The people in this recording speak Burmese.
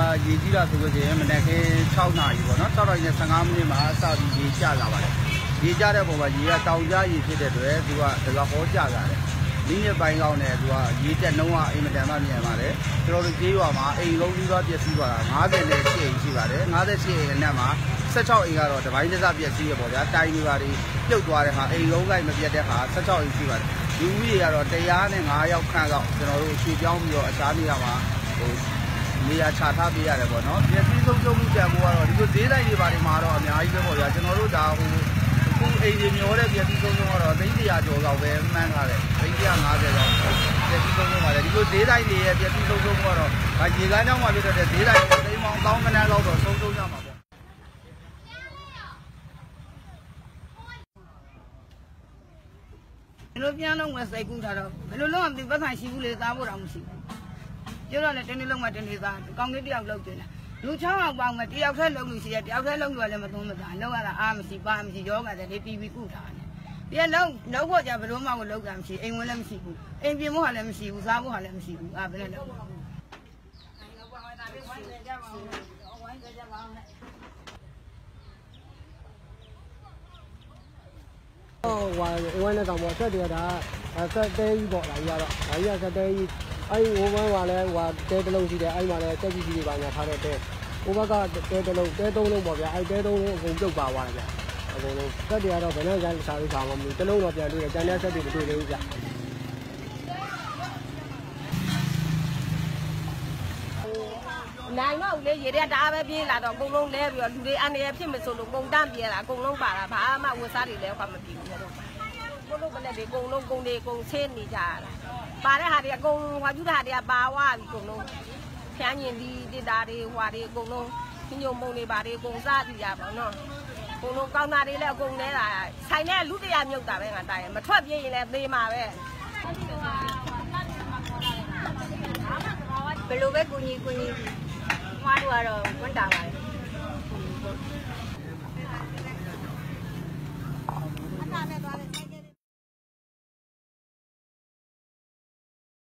ရေကြီးတာဆိုလို့ရှိရင်မနေ့က6နာရီပေါ့နော်6နာရီနဲ့15မိနစ်မှာအစပြီးရေကျလာပါတယ်ရေကျတဲ့ပုံမှာရေကတောင်ကျရေဖြစ်တဲ့အတွက်သူကဒီလောက်ဟောကျလာတယ်မိနစ်ပိုင်းလောက်နဲ့သူကရေတက်နှုံးကအင်မတန်မှမြန်ပါတယ်ကျွန်တော်တို့ကြေးရွာမှာအိမ်လုံးပြီးတော့ပျက်စီးသွားတာ58အိမ်ရှိပါတယ်58အိမ်အနက်မှာ16အိမ်ကတော့ဒီပိုင်းတစ်စပျက်စီးရပေါ့ဗျာတိုင်းတွေပါတွေပြုတ်သွားတဲ့ဟာအိမ်လုံးလိုက်မပြတ်တဲ့ဟာ16အိမ်ရှိပါတယ်လူဦးရေကတော့105ယောက်ခန့်လောက်ကျွန်တော်တို့ရွှေ့ပြောင်းပြီးတော့အခြားနေရာမှာနေရာချထားပေးရတယ်ပေါ့နော်ပျက်စီးဆုံးရှုံးမှုတန်ဖိုးကတော့ဒီလိုဈေးတိုင်းတွေပါတွေမှာတော့အများကြီးပဲပေါ့ဗျာကျွန်တော်တို့ဒါအခုအိမ်တွေမျောတဲ့ပျက်စီးဆုံးရှုံးကတော့300ကျော်လောက်ပဲမှန်းထားတယ်350လောက်ပျက်စီးဆုံးရှုံးပါတယ်ဒီလိုဈေးတိုင်းတွေရဲ့ပျက်စီးဆုံးရှုံးမှုကတော့ရေကမ်းကြောင်းမှာဖြစ်တဲ့ဈေးတိုင်းတွေသိန်းပေါင်း1000ခန်းလောက်တော့ဆုံးရှုံးကြမှာပေါ့ဘယ်လိုပြန်လုံးမစိတ်ကူးတာတော့ဘယ်လိုလုံးမသိပတ်ဆိုင်ရှိဘူးလေသားဖို့တော့မရှိဘူးပြောတော့လေတနေ့လုံးမှတနေ့သားကောင်းလေးတယောက်လောက်ကျင်တာလူ6ယောက်ပေါင်းမှတယောက်တည်းလုံးလို့ရှိတယ်တယောက်တည်းလုံးလို့လည်းမသုံးမသားလောက်ရတာအားမရှိပါမရှိယောဂတယ်လေတီဗီကုထားတယ်ပြန်လုံးဖို့ကြဘယ်လိုမှကိုလောက်ကမရှိအိမ်ဝင်လည်းမရှိဘူးအိမ်ပြင်ဖို့ဟာလည်းမရှိဘူးစားဖို့ဟာလည်းမရှိဘူးဘယ်နဲ့လုံးဝမ်းနဲ့ကောင်ပေါ့ဆက်တယ်ဒါဆက်တဲကြီးပေါ့ဒါကြီးကတော့ဒါကြီးကဆက်တဲကြီးအဲ့ဝဝမ်းကလည်းဟိုတဲတစ်လုံးရှိတယ်အဲ့မှာလည်းတက်ကြီးကြီးတွေပါညာထားတဲ့တဲဟိုဘက်ကတဲတစ်လုံးတဲ3လုံးပေါ့ဗျာအဲ့တဲ3လုံးအကုန်ပြုတ်ပါသွားတယ်ဗျအကုန်လုံးဆက်တယ်ကတော့ဘယ်နဲ့ဆိုင်စားလို့ထားမှမလို့တစ်လုံးတော့ပြန်တွေ့တယ်ကျန်တဲ့ဆက်တွေမတွေ့သေးဘူးဗျနိုင်တော့လေရေတဲ့ဒါပဲပြေးလာတော့အကုန်လုံးလဲပြီးတော့လူတွေအနေရဖြစ်မဆိုလို့ကုန်တန့်ပြေးလာအကုန်လုံးပါတာဘာမှဝတ်စားတွေလည်းခွာမပြေဘူးတို့ဘလို့ဘလက်တွေအကုန်လုံးကုန်တွေအကုန်ဆင်းနေကြတာပါတဲ့ဟာတွေအကုန်ဟွာပြူတဲ့ဟာတွေကပါဝါပြီအကုန်လုံးဖျန်းညင်ဒီတစ်တာတွေဟွာတွေအကုန်လုံးညုံမုံတွေပါတွေအကုန်စားကြည့်ရပါတော့အကုန်လုံးကောင်းတာတွေလည်းအကုန်လဲတာဆိုင်နဲ့လူတရားမြုပ်တာပဲငါတိုင်မထွက်ပြေးရင်လည်းသေမှာပဲဘယ်လိုပဲကိုကြီးမှားတော့ဝန်တာပါ